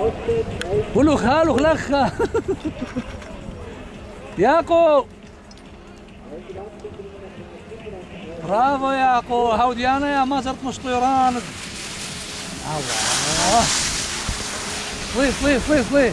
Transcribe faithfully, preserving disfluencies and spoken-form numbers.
قولوا خالو خلخة. ياكو برافو ياكو. هاودي انا يا ما صرت مش طيران. الله طلي طلي طلي طلي.